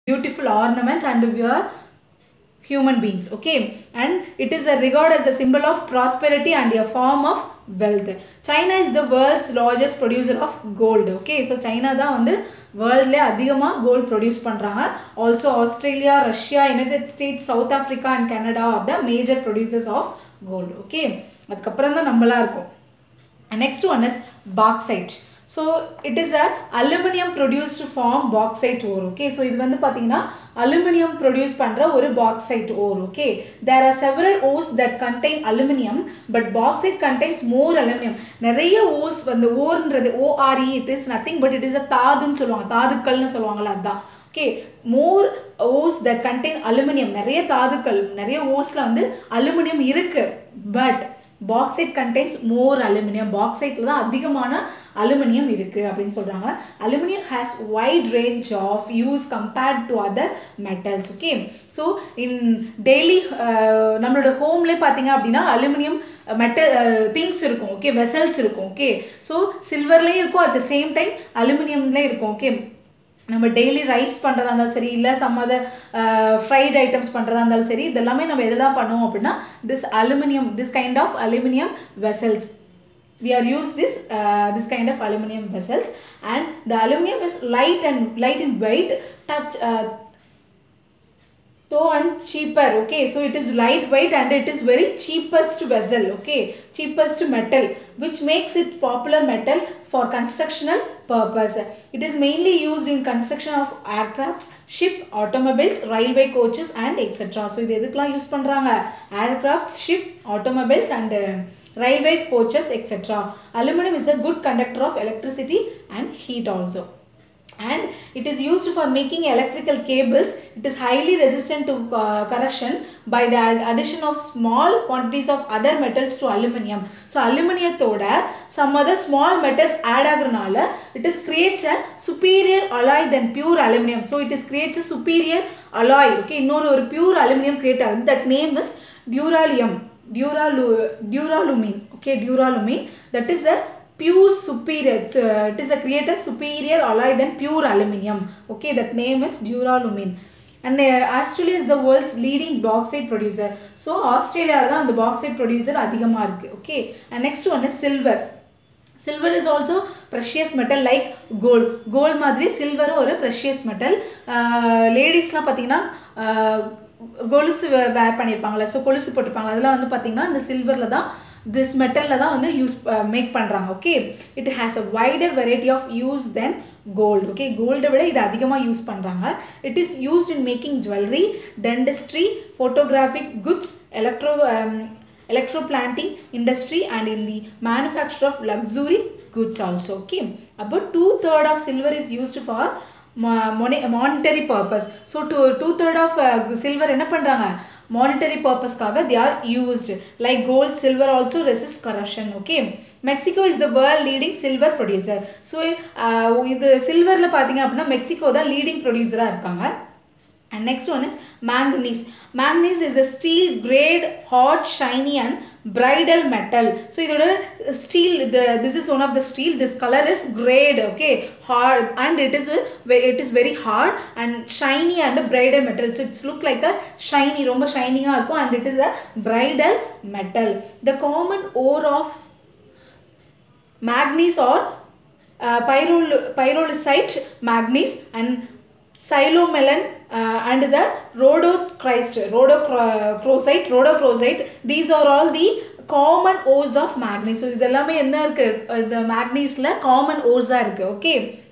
beautiful ornaments and we are human beings, okay, and it is regarded as a symbol of prosperity and a form of wealth. China is the world's largest producer of gold, okay, so China da vandu world la adhigama gold produce pandranga. Also Australia, Russia, United States, South Africa and Canada are the major producers of gold, okay. adukapram da nammala irukom. And next one is bauxite. So it is a aluminum produced from bauxite ore, okay. So இது வந்து பாத்தீங்கன்னா aluminum produce பண்ற ஒரு bauxite ore, okay. There are several ores that contain aluminum but bauxite contains more aluminum. நிறைய ores வந்து ஓர்ன்றது ORE, it is nothing but it is a தாதுன்னு சொல்லுவாங்க, தாதுக்கள்னு சொல்லுவாங்கல அதான், okay. More ores that contain aluminum, நிறைய தாதுக்கள் நிறைய oresல வந்து aluminum இருக்கு, but bauxite contains more aluminum. bauxite la adhigamana aluminum irukku appdin solranga. Aluminum has wide range of use compared to other metals, okay. So in daily nammaloda home la pathinga appadina aluminum metal things irukum, okay, vessels irukum, okay. So silver la irukum, at the same time aluminum la irukum, okay. நம்ம daily rice பண்ணுறதா இருந்தாலும் சரி, இல்லை some other fried items பண்ணுறதா இருந்தாலும் சரி, இதெல்லாமே நம்ம எதெல்லாம் பண்ணுவோம் அப்படின்னா this kind of aluminum vessels we are use this kind of aluminum vessels, and the aluminum is light in weight, touch though and cheaper, okay. So it is lightweight and it is very cheapest vessel, okay, cheapest metal, which makes it popular metal for constructional purpose. It is mainly used in construction of aircrafts, ship, automobiles, railway coaches and etc. So இது எதுக்கெல்லாம் use பண்றாங்க? Aircrafts, ship, automobiles and railway coaches etc. Aluminum is a good conductor of electricity and heat also, and it is used for making electrical cables. It is highly resistant to corrosion by the addition of small quantities of other metals to aluminum. So aluminum thoda some other small metals add agranala it is creates a superior alloy than pure aluminum. So it is creates a superior alloy, okay, இன்னொரு ஒரு pure aluminum create ஆகுது. That name is duralumin, okay, duralumin. That is a pure superior, it is a created superior alloy than pure aluminum, okay. That name is duralumin. And Australia is the world's leading bauxite producer. So Australia la the bauxite producer adhigama irukku, okay. And next one is silver. Silver is also precious metal like gold. Gold madri silver ஒரு precious metal. Ladiesலாம் பாத்தீங்கன்னா கொலுசு வேர் பண்ணிருப்பாங்கல, so கொலுசு போட்டுப்பாங்க, அதெல்லாம் வந்து பாத்தீங்கன்னா இந்த சில்வர்ல தான் this metal la da vandu use make பண்றாங்க, okay. It has a wider variety of use than gold, okay. Gold விட இது அதிகமா யூஸ் பண்றாங்க. It is used in making jewelry, dentistry, photographic goods, electroplanting industry and in the manufacture of luxury goods also, okay. About 2/3 of silver is used for monetary purpose. So 2/3 of silver என்ன பண்றாங்க? Monetary purpose kaga they are used. Like gold, silver also resist corrosion, okay. Mexico is the world leading silver producer. So இது silverல பாத்தீங்க அப்படினா Mexico தான் leading producer-ஆ இருக்காங்க. And next one is manganese. Manganese is a steel grade, hot, shiny and bridal metal. So idoda steel, this is one of the steel, this color is grade, okay, hard, and it is very hard and shiny and bridal metal. So it's look like a shiny, romba shining ah irukum, and it is a bridal metal. The common ore of manganese or pyrolusite manganese and silomelon and the rhodochrosite, these are all the common ores of manganese. So idellame enna irukku, the manganese la common ores ah irukku, okay.